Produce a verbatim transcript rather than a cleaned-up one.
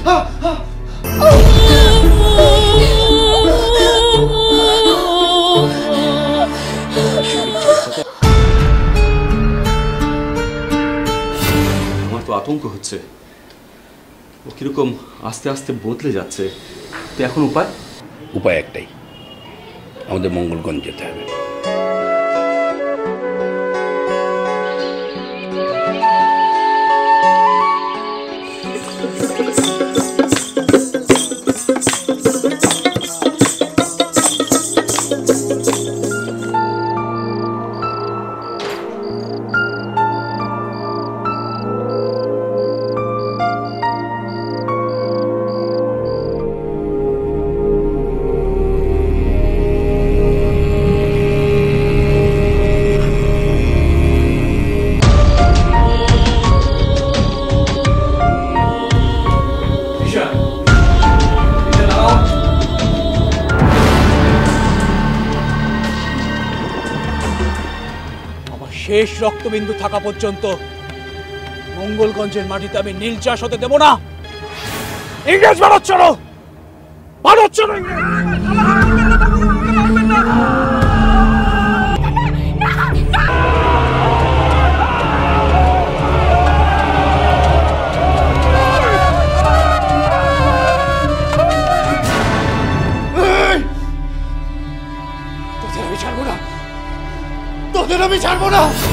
আমার তো আতঙ্ক হচ্ছে, ও কিরকম আস্তে আস্তে বদলে যাচ্ছে। তো এখন উপায় উপায় একটাই, আমাদের মঙ্গলগঞ্জ যেতে হবে। শেষ রক্তবিন্দু থাকা পর্যন্ত মঙ্গলগঞ্জের মাটিতে আমি নীল চাষ হতে দেব না। ইংরেজ ভারত ছাড়ো, ভারত ছাড়ো। তোদের আমি ছাড়বো না, তোদের আমি ছাড়বো না।